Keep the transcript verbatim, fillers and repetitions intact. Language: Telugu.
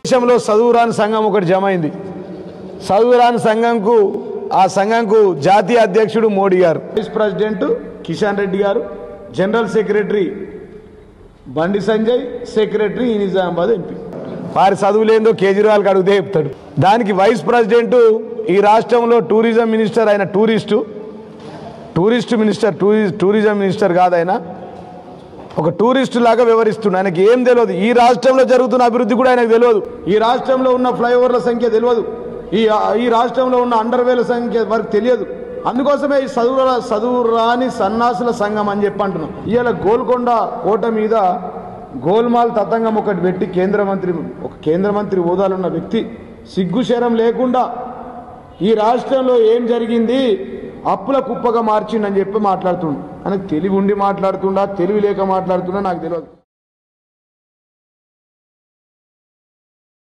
దేశంలో చదువురాని సంఘం ఒకటి జమ అయింది. చదువురాని సంఘంకు ఆ సంఘంకు జాతీయ అధ్యక్షుడు మోడీ గారు, వైస్ ప్రెసిడెంట్ కిషన్ రెడ్డి గారు, general secretary Bandi Sanjay, secretary Nizamabad MP. వారి చదువులేందో కేజ్రీవాల్కి అడిగితే చెప్తాడు. దానికి వైస్ ప్రెసిడెంట్ ఈ రాష్ట్రంలో టూరిజం మినిస్టర్ అయిన టూరిస్టు టూరిస్ట్ మినిస్టర్ టూరి టూరిజం మినిస్టర్ కాదు, ఆయన ఒక టూరిస్టు లాగా వ్యవహరిస్తున్నాడు. ఆయనకి ఏం తెలియదు, ఈ రాష్ట్రంలో జరుగుతున్న అభివృద్ధి కూడా ఆయనకు తెలియదు, ఈ రాష్ట్రంలో ఉన్న ఫ్లైఓవర్ల సంఖ్య తెలియదు, ఈ ఈ రాష్ట్రంలో ఉన్న అండర్వేల సంఖ్య వారికి తెలియదు. అందుకోసమే ఈ చదువు చదువు రాని సన్నాసుల సంఘం అని చెప్పి అంటున్నాం. ఇవాళ గోల్కొండ కోట మీద గోల్మాల్ తతంగం ఒకటి పెట్టి కేంద్ర మంత్రి ఒక కేంద్ర మంత్రి హోదాలో ఉన్న వ్యక్తి సిగ్గుశరం లేకుండా ఈ రాష్ట్రంలో ఏం జరిగింది అప్పుల కుప్పగా మార్చిండని చెప్పి మాట్లాడుతుండు. ఆయనకు తెలివి ఉండి మాట్లాడుతుండా తెలివి లేక మాట్లాడుతుండా నాకు తెలియదు.